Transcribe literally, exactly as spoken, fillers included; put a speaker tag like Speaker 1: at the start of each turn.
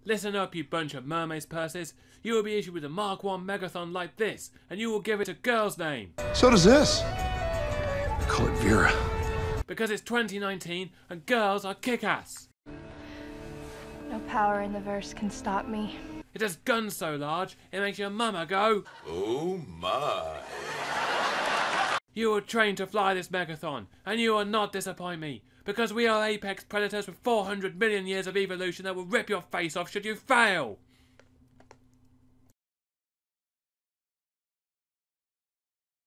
Speaker 1: Listen up, you bunch of mermaids purses. You will be issued with a Mark one Megathon like this, and you will give it a girl's name.
Speaker 2: So does this. I call it Vera.
Speaker 1: Because it's twenty nineteen, and girls are kick-ass.
Speaker 3: No power in the verse can stop me.
Speaker 1: It has guns so large, it makes your mama go,
Speaker 4: oh my.
Speaker 1: You were trained to fly this Megathon, and you will not disappoint me, because we are apex predators with four hundred million years of evolution that will rip your face off should you fail.